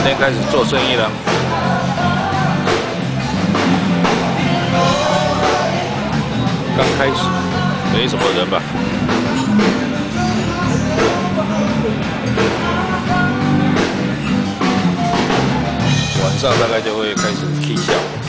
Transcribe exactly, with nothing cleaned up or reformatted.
天开始做生意了。刚开始没什么人吧。晚上大概就会开始 K 笑。